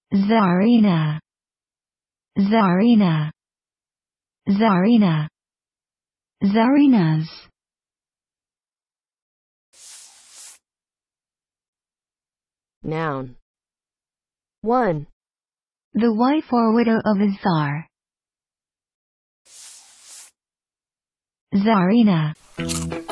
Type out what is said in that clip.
Czarina, Czarina, Czarina, Czarinas. Noun. 1. The wife or widow of a Tsar. Czarina.